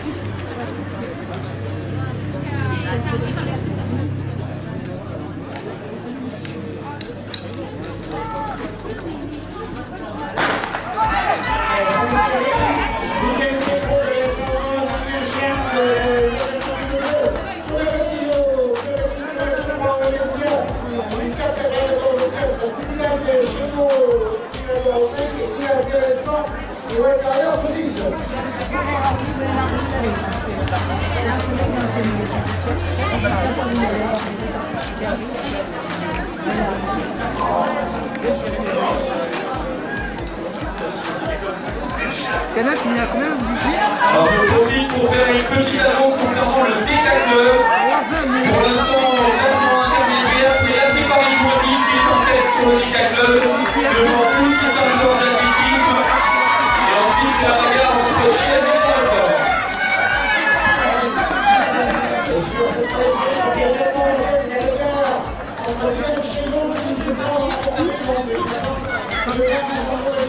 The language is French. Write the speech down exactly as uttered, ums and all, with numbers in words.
Canal finit à combien vous dites? Alors je profite pour faire une petite annonce concernant le décathlon. Pour l'instant, au classement intermédiaire, c'est la Séparis Chouamie qui est en tête sur le décathlon, devant Poussi Saint-Georges d'athlétisme. Et ensuite, c'est la bagarre entre Chienne et Francfort. Entre